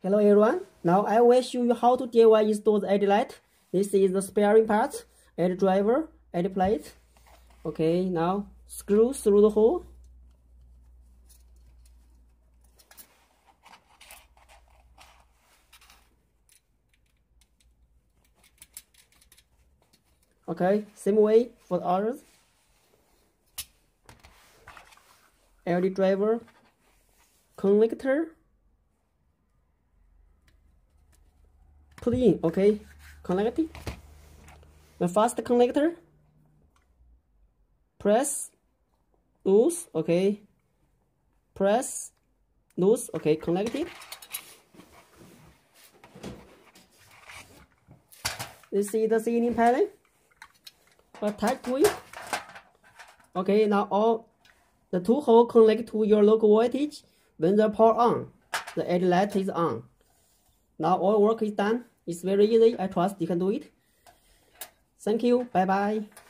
Hello everyone, now I will show you how to DIY install the LED light. This is the sparing part, LED driver, LED plate. Okay, now screw through the hole. Okay, same way for the others. LED driver, connector. Put in, okay, connect it. The first connector, press, loose, okay, press, loose, okay, connect it. This is the ceiling panel. Attach to it. Okay, now all the two holes connect to your local voltage. When the power on, the LED light is on. Now all work is done. It's very easy. I trust you can do it. Thank you. Bye bye.